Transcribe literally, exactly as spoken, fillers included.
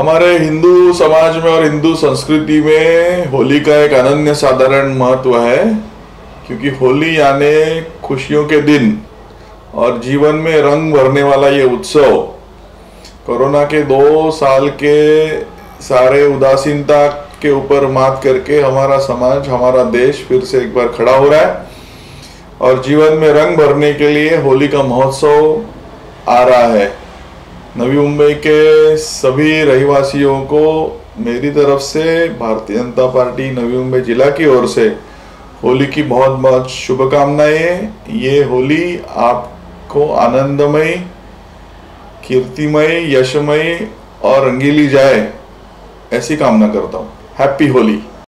हमारे हिंदू समाज में और हिंदू संस्कृति में होली का एक अनन्य साधारण महत्व है, क्योंकि होली यानी खुशियों के दिन और जीवन में रंग भरने वाला ये उत्सव कोरोना के दो साल के सारे उदासीनता के ऊपर मात करके हमारा समाज, हमारा देश फिर से एक बार खड़ा हो रहा है और जीवन में रंग भरने के लिए होली का महोत्सव आ रहा है। नवी मुंबई के सभी रहवासियों को मेरी तरफ से भारतीय जनता पार्टी नवी मुंबई जिला की ओर से होली की बहुत बहुत शुभकामनाएं। ये होली आपको आनंदमय, कीर्तिमय, यशमय और रंगीली जाए, ऐसी कामना करता हूँ। हैप्पी होली।